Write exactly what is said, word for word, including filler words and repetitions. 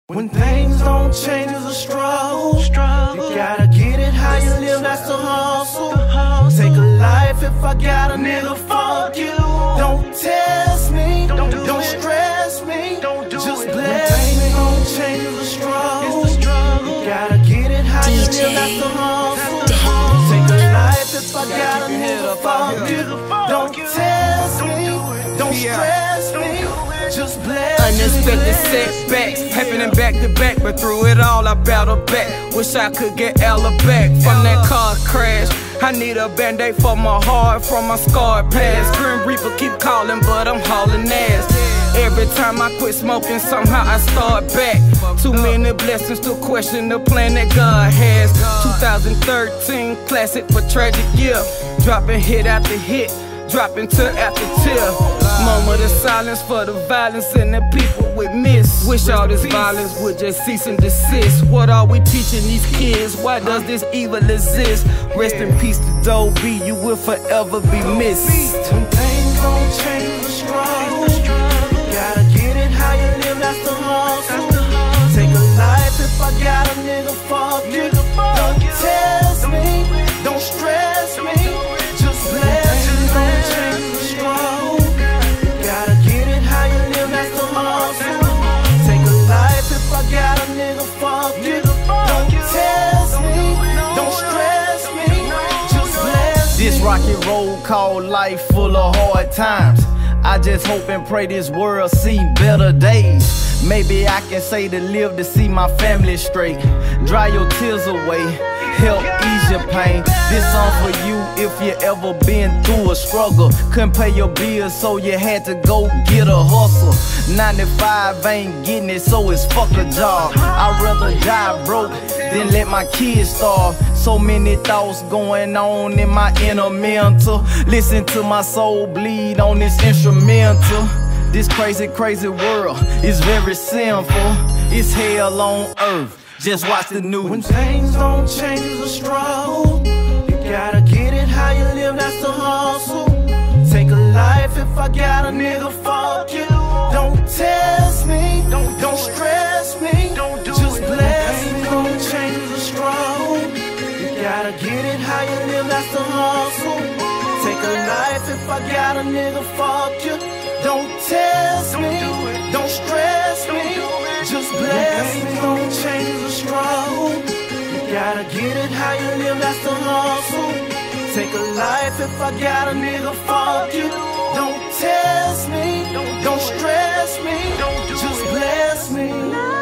When things don't change, it's a struggle. You gotta get it how you live, that's the hustle. Take a life if I got a nigga, fuck you. Don't test me, don't stress me, just bless me. When things don't change, it's a struggle. You gotta get it how you live, that's the hustle. Take a life if I got a nigga, fuck you. Don't test me, don't stress me, just bless me. Unexpected setbacks, happening back to back, but through it all I battled back. Wish I could get Ella back from that car crash. I need a band-aid for my heart from my scarred past. Grim Reaper keep calling, but I'm hauling ass. Every time I quit smoking, somehow I start back. Too many blessings to question the plan that God has. two thousand thirteen, classic for tragic year. Dropping hit after hit, dropping till after tear. Moment of silence for the violence and the people we miss. Wish all this violence would just cease and desist. What are we teaching these kids? Why does this evil exist? Rest in peace to Dboi, you will forever be missed. When things don't change, the struggle. You gotta get it how you live, that's the hustle. Take a life if I got a nigga, fuck you. Don't test me, don't stress me, just bless me. Don't change the struggle. You gotta get it how you live, that's the hustle. Take a life if I got a nigga, fuck you. Don't test me, don't stress me, just bless me. This rocky road called life full of hard times. I just hope and pray this world see better days. Maybe I can say to live to see my family straight. Dry your tears away, help ease your pain. This song for you if you ever been through a struggle. Couldn't pay your bills so you had to go get a hustle. ninety-five ain't getting it so it's fuck a job. I'd rather die broke than let my kids starve. So many thoughts going on in my inner mental. Listen to my soul bleed on this instrumental. This crazy, crazy world is very sinful. It's hell on earth, just watch the news. When things don't change, it's a struggle. You gotta get it how you live, that's the hustle. Take a life if I got a nigga, fuck you. Don't test me, don't, don't stress me, just bless me. When things don't change, it's a struggle. You gotta get it how you live, that's the hustle. Take a life if I got a nigga, fuck you. Don't test me, don't stress me, just bless me. Don't change the struggle. You gotta get it how you live, that's the hustle. Take a life if I got a nigga, fuck you. Don't test me, don't stress me, just bless me.